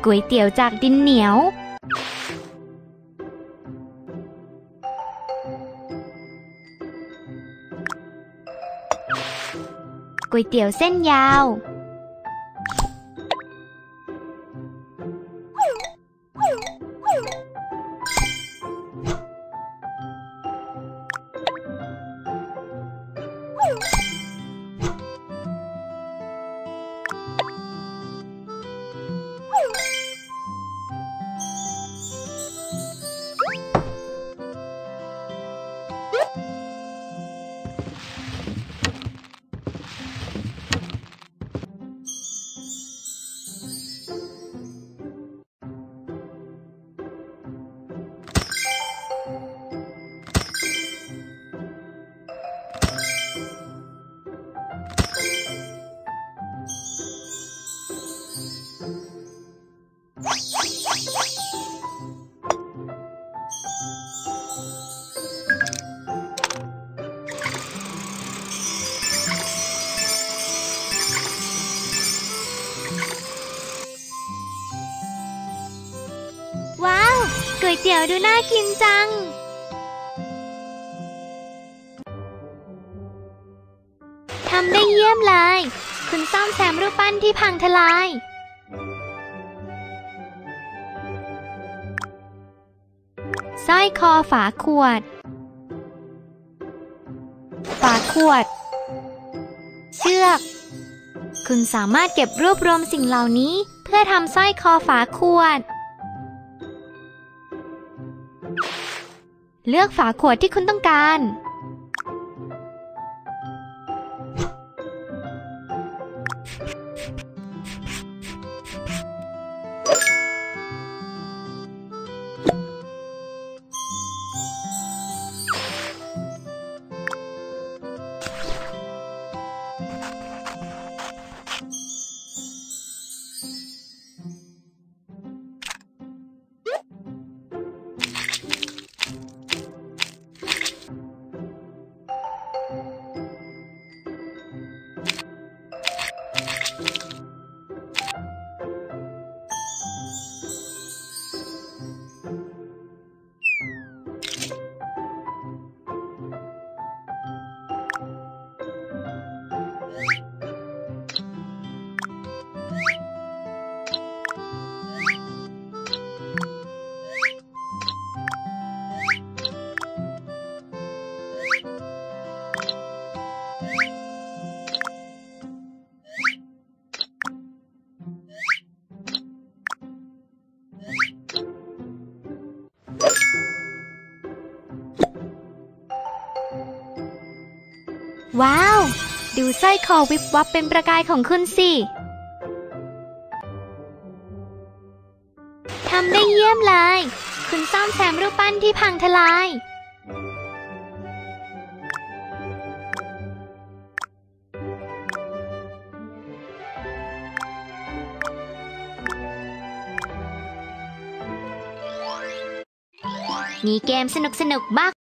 ก๋วยเตี๋ยวจากดินเหนียวก๋วยเตี๋ยวเส้นยาวว้าวก๋วยเตี๋ยวดูน่ากินจังทำได้เยี่ยมเลยคุณซ่อมแซมรูปปั้นที่พังทลายสร้อยคอฝาขวดเชือกคุณสามารถเก็บรวบรวมสิ่งเหล่านี้เพื่อทำสร้อยคอฝาขวดเลือกฝาขวดที่คุณต้องการว้าวดูสร้อยคอวิบวับเป็นประกายของคุณสิทำได้เยี่ยมเลยคุณซ่อมแซมรูปปั้นที่พังทลายมีเกมสนุกๆบ้าง